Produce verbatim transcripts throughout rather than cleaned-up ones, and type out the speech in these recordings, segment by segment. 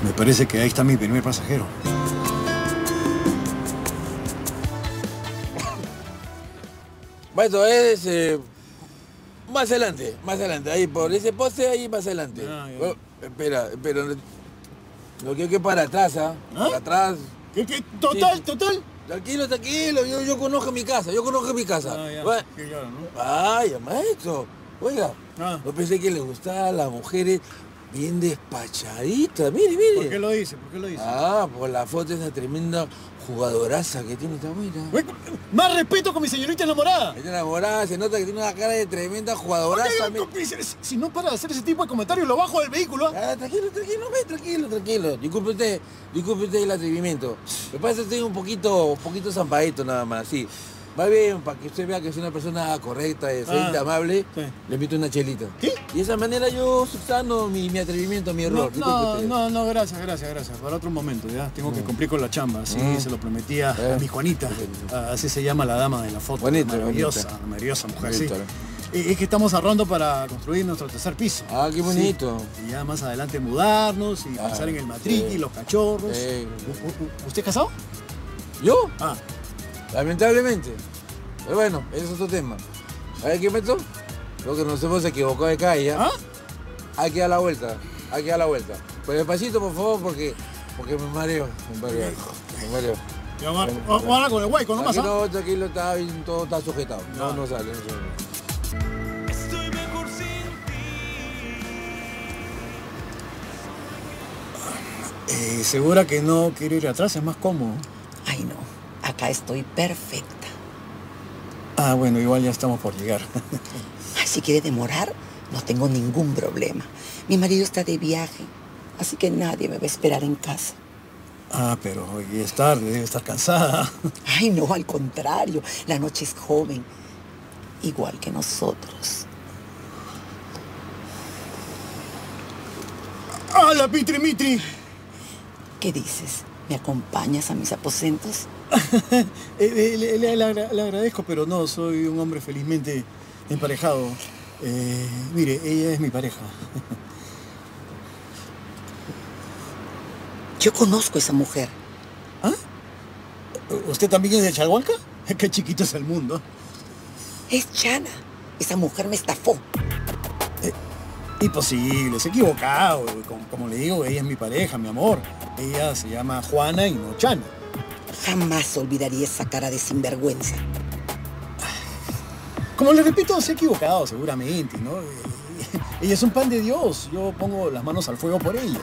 Me parece que ahí está mi primer pasajero. Bueno, es... Eh, más adelante, más adelante. Ahí por ese poste, ahí más adelante. Ah, oh, espera, espera. Lo que hay que para atrás, ¿ah? ¿Ah? Para atrás. ¿Qué, qué? ¿Total, sí, total? Tranquilo, tranquilo. Yo, yo conozco mi casa, yo conozco mi casa. Ah, ya. Bueno, Qué claro, ¿no? Ay, maestro. Oiga, ah. no pensé que le gustaban las mujeres bien despachaditas. Mire, mire. ¿Por qué lo dice? ¿Por qué lo dice? Ah, por la foto de esa tremenda jugadoraza que tiene esta buena. Más respeto con mi señorita enamorada. Está enamorada, se nota que tiene una cara de tremenda jugadoraza. Okay, no, si, si no para de hacer ese tipo de comentarios, lo bajo del vehículo. Ah, tranquilo, tranquilo, ve, tranquilo, tranquilo. Disculpe usted, disculpe usted el atrevimiento. Me pasa que estoy un poquito, un poquito zampadito nada más, sí. Va bien, para que usted vea que es una persona correcta, decente, ah, amable, sí. Le invito una chelita. ¿Qué? Y de esa manera yo subsano mi, mi atrevimiento, mi error. No, no, no, no, gracias, gracias, gracias. Para otro momento, ya. Tengo no. que cumplir con la chamba, sí, no. se lo prometía eh. a mi Juanita. Ah, así se llama la dama de la foto. Bonita, maravillosa, bonita. maravillosa mujer, bonita, sí. Es que estamos ahorrando para construir nuestro tercer piso. Ah, qué bonito. Sí. Y ya más adelante mudarnos y ah, pensar en el matriqui, sí. los cachorros. Sí. ¿Usted es casado? ¿Yo? Ah. Lamentablemente. Pero bueno, ese es otro tema. ¿Sabes qué, Meto? Lo que nos hemos equivocado de calle. ¿Ah? Hay que dar la vuelta, hay que dar la vuelta. Pero despacito, por favor, porque, porque me mareo, me mareo, me mareo. Ya va, ahora con el hueco, ¿no pasa? No, tranquilo, está bien, todo está sujetado. No, no sale, no sale. Estoy mejor sin ti. Eh, ¿Segura que no quiero ir atrás? Es más cómodo. Ay, no. Acá estoy perfecta. Ah, bueno, igual ya estamos por llegar. Ay, si quiere demorar, no tengo ningún problema. Mi marido está de viaje, así que nadie me va a esperar en casa. Ah, pero hoy es tarde, debe estar cansada. Ay, no, al contrario. La noche es joven, igual que nosotros. ¡Hala, Pitri Mitri! ¿Qué dices? ¿Me acompañas a mis aposentos? le, le, le, le, le agradezco, pero no, soy un hombre felizmente emparejado. Eh, mire, ella es mi pareja. Yo conozco a esa mujer. ¿Ah? ¿Usted también es de Chalhuanca? Qué chiquito es el mundo. Es Chana. Esa mujer me estafó. Eh, imposible, se ha equivocado. Como, como le digo, ella es mi pareja, mi amor. Ella se llama Juana y no Chana. Jamás olvidaría esa cara de sinvergüenza. Como le repito, se ha equivocado seguramente, ¿no? Ella es un pan de Dios. Yo pongo las manos al fuego por ella.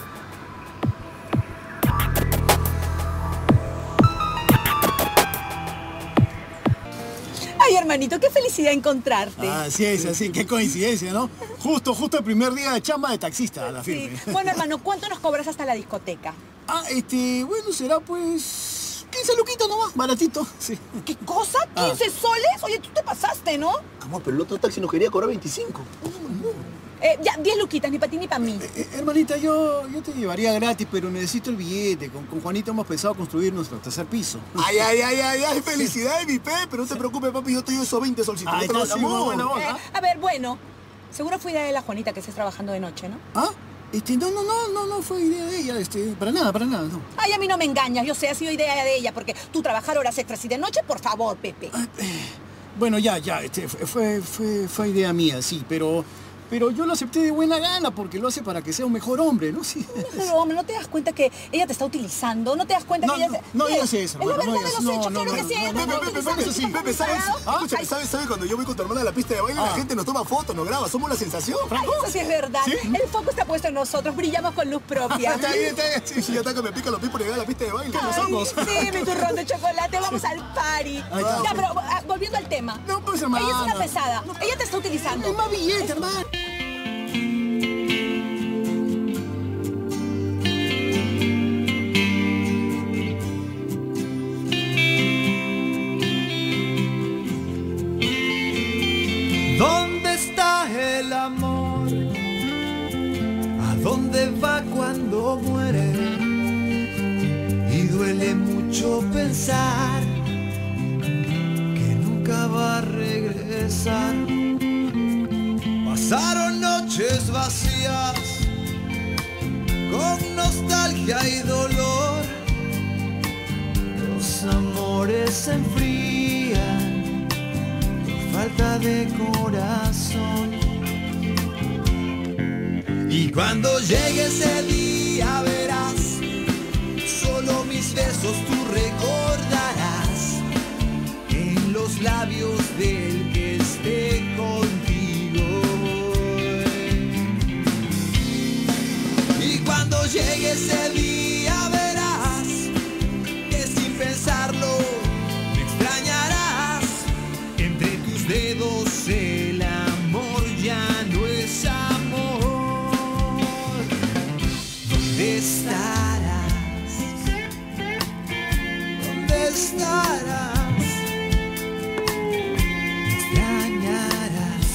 Ay, hermanito, qué felicidad encontrarte. Ah, sí, es así, qué coincidencia, ¿no? Justo, justo el primer día de chamba de taxista a la firme. Sí. Bueno, hermano, ¿cuánto nos cobras hasta la discoteca? Ah, este, bueno, será pues... quince luquitos nomás, baratito. Sí. ¿Qué cosa? ¿quince ah. soles? Oye, tú te pasaste, ¿no? Amor, pero el otro taxi nos quería cobrar veinticinco. Eh, ya, diez luquitas, ni para ti ni para mí. Eh, eh, hermanita, yo, yo te llevaría gratis, pero necesito el billete. Con, con Juanita hemos pensado construir nuestro tercer piso. Ay, ay, ay, ay, ay, felicidades, mi pe, pero no te preocupes, papi, yo te doy esos veinte solcitos. Ay, no, sí, buena eh, a ver, bueno, seguro fue idea de la Juanita que estés trabajando de noche, ¿no? ¿Ah? Este, no, no, no, no, no fue idea de ella, este, para nada, para nada, no. Ay, a mí no me engañas, yo sé, ha sido idea de ella, porque tú trabajar horas extras y de noche, por favor, Pepe. Ah, eh, bueno, ya, ya, este, fue, fue, fue idea mía, sí, pero... Pero yo lo acepté de buena gana porque lo hace para que sea un mejor hombre, ¿no? Sí. Un mejor hombre, ¿no te das cuenta que ella te está utilizando? ¿No te das cuenta no, que ella... No, no digas eso, hermano, no digas eso. No, no, no, no, no, que sí, Pepe, Pepe, Pepe, Pepe, ¿sabes? Escúchame, ¿sabes? ¿Sabes? Cuando yo voy con tu hermana a la pista de baile, la gente nos toma fotos, nos graba, somos la sensación, Franco. Eso sí es verdad. El foco está puesto en nosotros, brillamos con luz propia. Está bien, está bien. Sí, ya está que me pica los pies por llegar a la pista de baile. ¿Qué somos? Sí, mi turrón de chocolate, vamos al party. Ya, pero volviendo al tema. No, pues, hermano. Ella es una pesada. Ella te está utilizando. Es más billete, hermano. ¿Dónde está el amor? ¿A dónde va cuando muere? Y duele mucho pensar que nunca va a regresar. Pasaron noches vacías con con nostalgia y dolor. Los amores se enfrían por falta de corazón. Y cuando llegue ese día verás, solo mis besos tú recordarás en los labios del que esté contigo. Y cuando llegue ese día verás que sin pensarlo me extrañarás. Entre tus dedos el amor ya no es amor. ¿Dónde estarás? ¿Dónde estarás? Me extrañarás.